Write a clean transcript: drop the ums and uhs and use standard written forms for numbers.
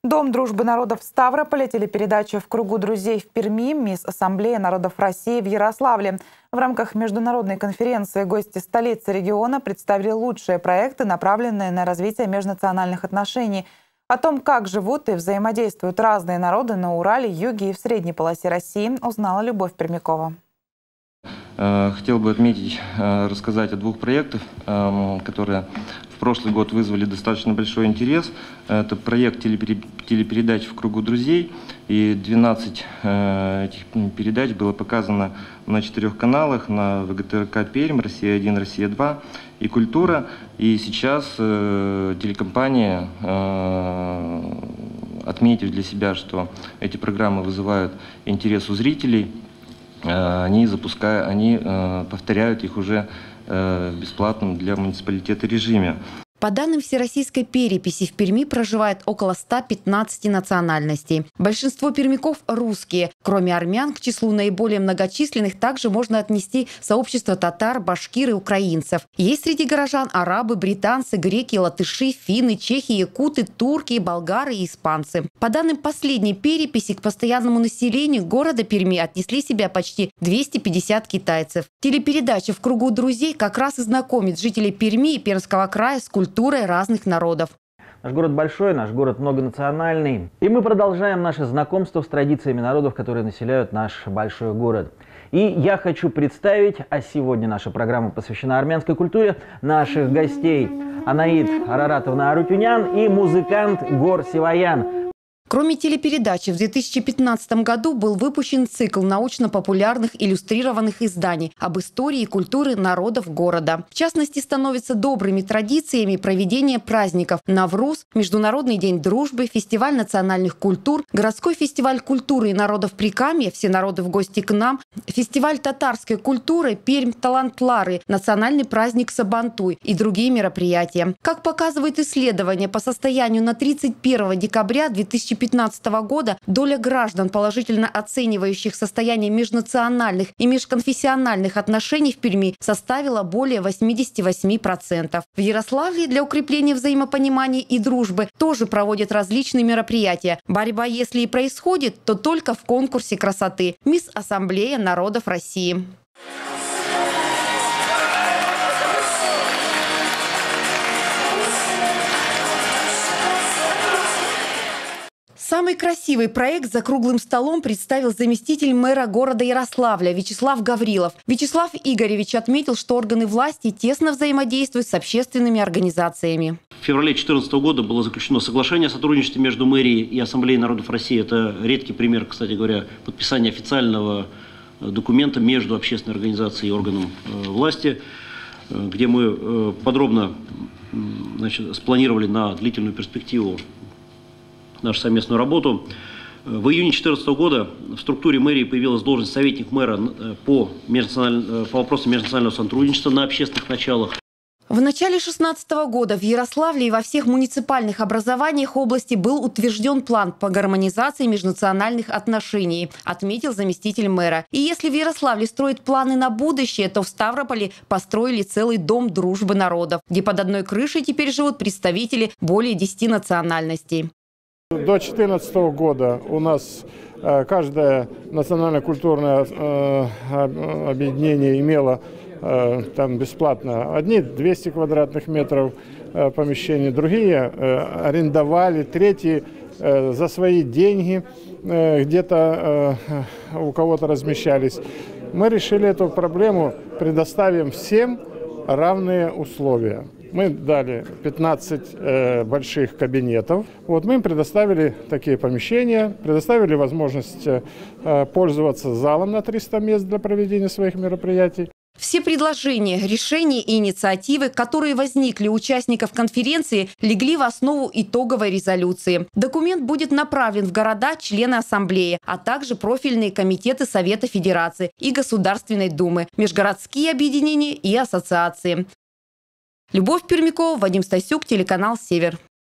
Дом дружбы народов в Ставрополе, телепередача «В кругу друзей» в Перми, Мисс Ассамблея народов России в Ярославле. В рамках международной конференции гости столицы региона представили лучшие проекты, направленные на развитие межнациональных отношений. О том, как живут и взаимодействуют разные народы на Урале, Юге и в средней полосе России, узнала Любовь Пермякова. Хотел бы отметить, рассказать о двух проектах, которые в прошлый год вызвали достаточно большой интерес. Это проект телепередач «В кругу друзей». И 12 этих передач было показано на 4 каналах: на ВГТРК Пермь, Россия-1, Россия-2 и Культура. И сейчас телекомпания, отметив для себя, что эти программы вызывают интерес у зрителей, они повторяют их уже в бесплатном для муниципалитета режиме. По данным всероссийской переписи, в Перми проживает около 115 национальностей. Большинство пермяков – русские. Кроме армян, к числу наиболее многочисленных также можно отнести сообщество татар, башкир и украинцев. Есть среди горожан арабы, британцы, греки, латыши, финны, чехи, якуты, турки, болгары и испанцы. По данным последней переписи, к постоянному населению города Перми отнесли себя почти 250 китайцев. Телепередача «В кругу друзей» как раз и знакомит жителей Перми и Пермского края с культурой разных народов. Наш город большой, наш город многонациональный. И мы продолжаем наше знакомство с традициями народов, которые населяют наш большой город. И я хочу представить, а сегодня наша программа посвящена армянской культуре, наших гостей: Анаид Араратовна Арутюнян и музыкант Гор Сиваян. Кроме телепередачи, в 2015 году был выпущен цикл научно-популярных иллюстрированных изданий об истории и культуре народов города. В частности, становятся добрыми традициями проведения праздников Навруз, Международный день дружбы, Фестиваль национальных культур, Городской фестиваль культуры и народов Прикамья «Все народы в гости к нам», Фестиваль татарской культуры Пермь Талантлары, Национальный праздник Сабантуй и другие мероприятия. Как показывают исследования, по состоянию на 31 декабря 2015 года доля граждан, положительно оценивающих состояние межнациональных и межконфессиональных отношений в Перми, составила более 88%. В Ярославле для укрепления взаимопонимания и дружбы тоже проводят различные мероприятия. Борьба, если и происходит, то только в конкурсе красоты «Мисс Ассамблея народов России». Самый красивый проект за круглым столом представил заместитель мэра города Ярославля Вячеслав Гаврилов. Вячеслав Игоревич отметил, что органы власти тесно взаимодействуют с общественными организациями. В феврале 2014 года было заключено соглашение о сотрудничестве между мэрией и Ассамблеей народов России. Это редкий пример, кстати говоря, подписания официального документа между общественной организацией и органом власти, где мы подробно спланировали на длительную перспективу нашу совместную работу. В июне 2014 года в структуре мэрии появилась должность советник мэра по вопросам межнационального сотрудничества на общественных началах. В начале 2016 года в Ярославле и во всех муниципальных образованиях области был утвержден план по гармонизации межнациональных отношений, отметил заместитель мэра. И если в Ярославле строят планы на будущее, то в Ставрополе построили целый дом дружбы народов, где под одной крышей теперь живут представители более 10 национальностей. До 2014 года у нас каждое национально-культурное объединение имело там бесплатно одни 200 квадратных метров помещений, другие арендовали, третьи за свои деньги где-то у кого-то размещались. Мы решили эту проблему, предоставим всем равные условия. Мы дали 15 больших кабинетов. Мы им предоставили такие помещения, предоставили возможность пользоваться залом на 300 мест для проведения своих мероприятий. Все предложения, решения и инициативы, которые возникли у участников конференции, легли в основу итоговой резолюции. Документ будет направлен в города, члены Ассамблеи, а также профильные комитеты Совета Федерации и Государственной Думы, межгородские объединения и ассоциации. Любовь Пермякова, Вадим Стасюк, телеканал «Север».